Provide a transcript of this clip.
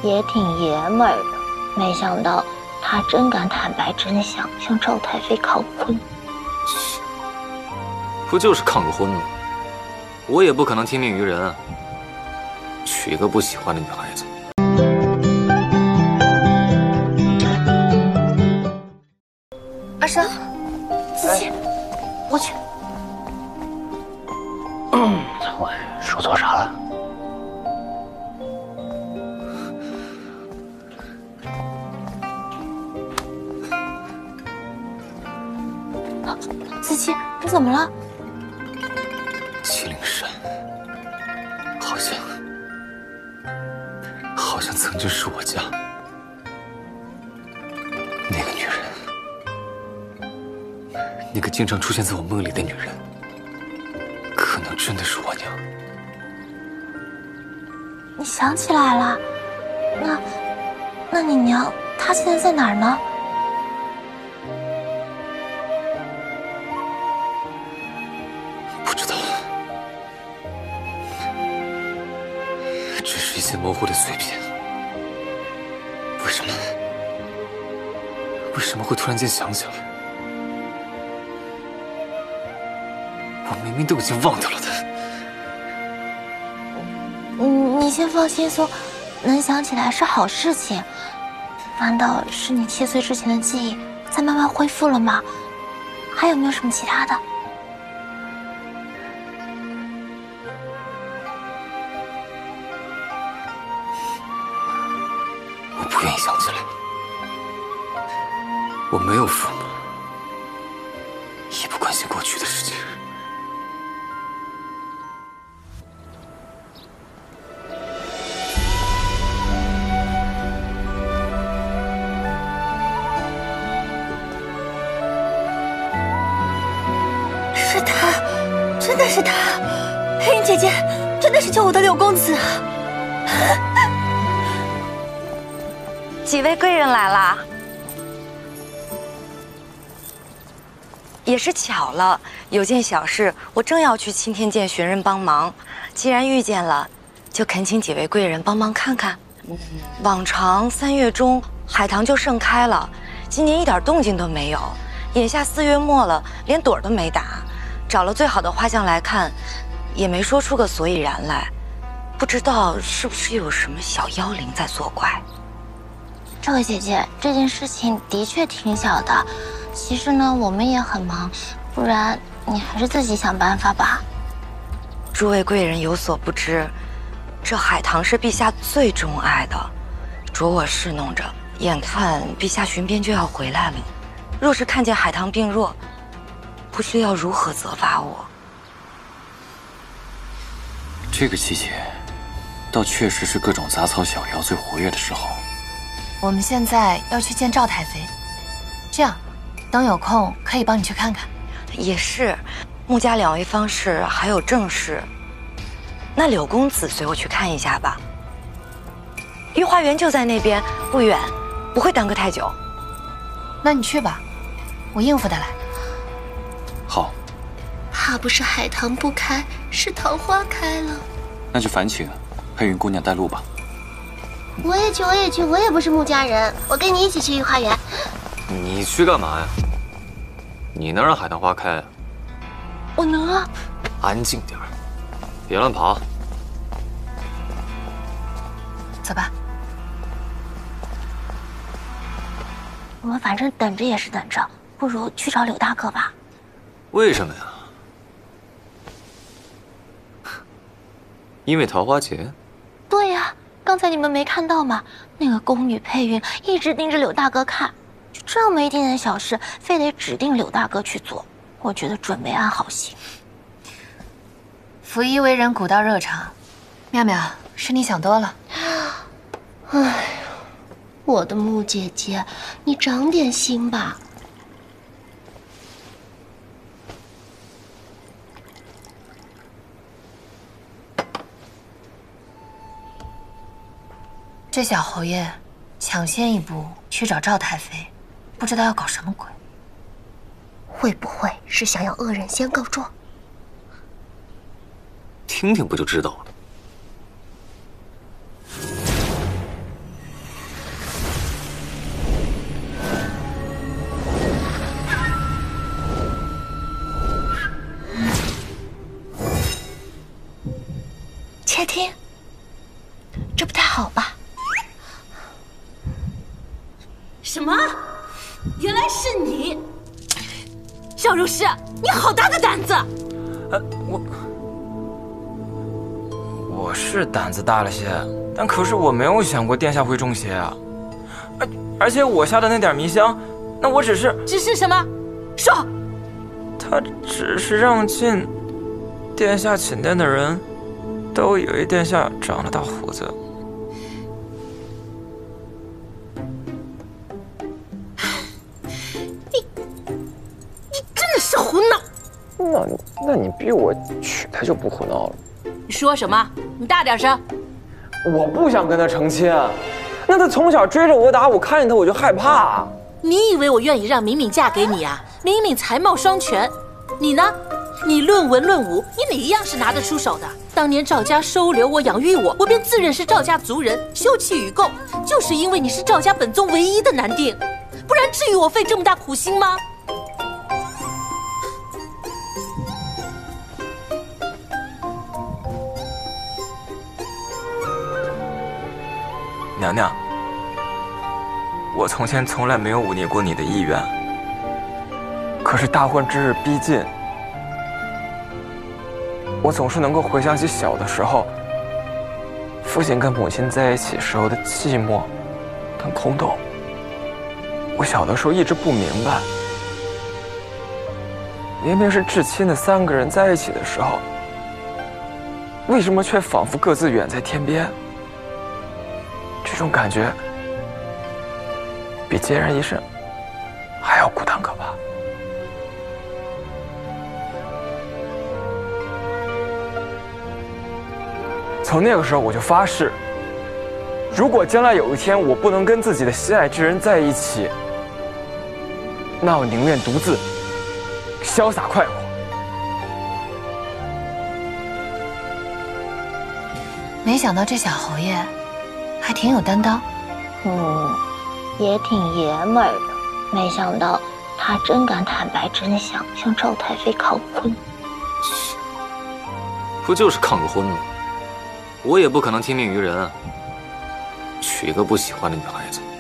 也挺爷们儿的。没想到他真敢坦白真相，向赵太妃抗婚。 不就是抗个婚吗？我也不可能听命于人啊，娶一个不喜欢的女孩子。 阿生，自己，我去。 我说错啥了？ 子期，你怎么了？ 麒麟山，好像曾经是我家。那个女人，那个经常出现在我梦里的女人，可能真的是我娘。 你想起来了？那你娘她现在在哪儿呢？ 不知道，只是一些模糊的碎片。为什么会突然间想起来？我明明都已经忘掉了他。 你先放轻松，能想起来是好事情。难道是你7岁之前的记忆在慢慢恢复了吗？还有没有什么其他的？ 我不愿意想起来。我没有父母，也不关心过去的事情。 是他，真的是他！黑云姐姐，真的是救我的柳公子。 几位贵人来啦。也是巧了，有件小事，我正要去青天剑寻人帮忙。既然遇见了，就恳请几位贵人帮忙看看。往常3月中海棠就盛开了，今年一点动静都没有。眼下4月末了，连朵都没打。找了最好的画像来看，也没说出个所以然来。不知道是不是有什么小妖灵在作怪。 这位姐姐，这件事情的确挺小的。其实呢，我们也很忙，不然你还是自己想办法吧。 诸位贵人有所不知，这海棠是陛下最钟爱的，着我侍弄着，眼看陛下巡边就要回来了，若是看见海棠病弱，不知要如何责罚我。 这个季节，倒确实是各种杂草小妖最活跃的时候。 我们现在要去见赵太妃，这样。等有空可以帮你去看看。 也是，穆家2位方士还有正室，那柳公子随我去看一下吧。御花园就在那边，不远，不会耽搁太久。 那你去吧，我应付得来。 好。 怕不是海棠不开，是桃花开了。 那就烦请黑云姑娘带路吧。 我也去，我也不是穆家人，我跟你一起去御花园。 你去干嘛呀？你能让海棠花开啊？ 我能啊。 安静点儿，别乱跑。 走吧。 我们反正等着也是等着，不如去找柳大哥吧。 为什么呀？因为桃花节？ 对呀，刚才你们没看到吗？那个宫女佩云一直盯着柳大哥看。就这么一点点小事，非得指定柳大哥去做，我觉得准没安好心。 拂衣为人，古道热肠。妙妙，是你想多了。 哎呀，我的穆姐姐，你长点心吧。 这小侯爷抢先一步去找赵太妃，不知道要搞什么鬼。 会不会是想要恶人先告状？ 听听不就知道了。 什么？原来是你，邵如师，你好大的胆子！ 我是胆子大了些，但可是我没有想过殿下会中邪啊！而且我下的那点迷香，那我只是什么？说。 他只是让进殿下寝殿的人都以为殿下长了大胡子。 你真的是胡闹！ 那你逼我娶她就不胡闹了？ 你说什么？你大点声！ 我不想跟他成亲啊！那他从小追着我打，我看见他我就害怕啊！ 你以为我愿意让敏敏嫁给你啊？敏敏才貌双全，你呢？你论文论武，你哪一样是拿得出手的？当年赵家收留我、养育我，我便自认是赵家族人，休戚与共，就是因为你是赵家本宗唯一的男丁，不然至于我费这么大苦心吗？ 娘娘，我从前从来没有忤逆过你的意愿，可是大婚之日逼近，我总是能够回想起小的时候，父亲跟母亲在一起时候的寂寞跟空洞。我小的时候一直不明白，明明是至亲的3个人在一起的时候，为什么却仿佛各自远在天边？这种感觉比孑然一身还要孤单可怕。从那个时候我就发誓，如果将来有一天我不能跟自己的心爱之人在一起，那我宁愿独自潇洒快活。 没想到这小侯爷还挺有担当， 也挺爷们儿的。没想到他真敢坦白真相，向赵太妃抗婚。 不就是抗个婚吗？我也不可能听命于人啊，娶一个不喜欢的女孩子。